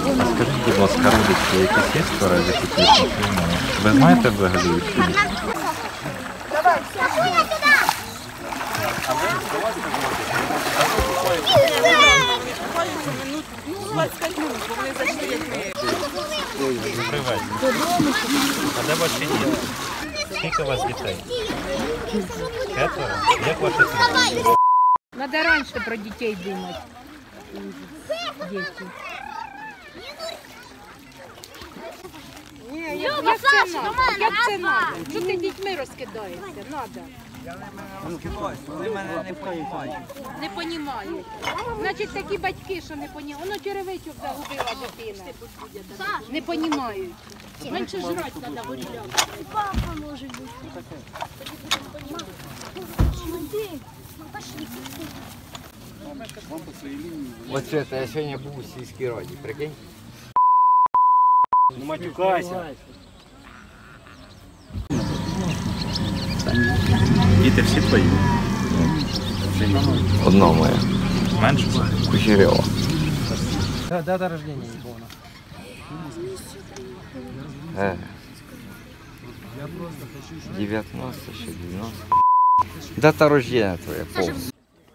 А скажіть, будь ласка, родичі, якісь є тверезі підписні? Ви знаєте взагалі? Привет. А де ваші діти? Скільки у вас дітей? 4? Як ваші сім'ї? Надо раніше про дітей думати. Діти. Як це надо? Що ти дітьми розкидаєшся? Надо. Вони мене не розуміють. Не розуміють. Значить, такі батьки, що не розуміють. Воно черевичок загубила дитина. Не розуміють. Менше жрати треба горіляти. Папа може бути. Оце, я сьогодні був у сільській раді, прикинь? Не матюкайся. Діти всі твої? Одно моє. Менше? Кучерєва. Дата рождения не помню. 19 ще 90. Дата рождения твоя повністю.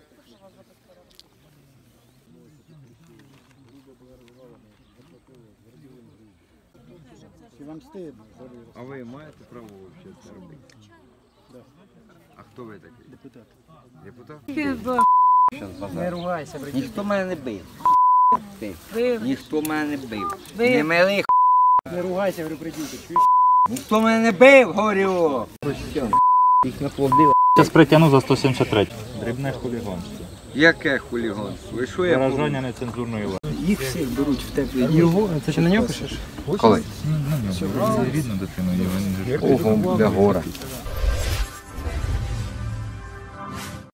Вам стидно. А ви маєте право взагалі це робити? А хто ви такий? Депутат. Депутат? Не ругайся, брат. Ніхто мене не бив. Ніхто мене не бив. Не мили Не ругайся, говорю, придіти. Чуєш? ніхто мене не бив, говорю. Їх наплодило. Зараз притягну за 173. Дрібне хуліганство. Яке хуліганство? Ви що я Виражання нецензурної влади. Їх всіх беруть в теплі. Його? Це чи на нього пишеш? Коли? Рідну дитину, і він же Ого, для гора.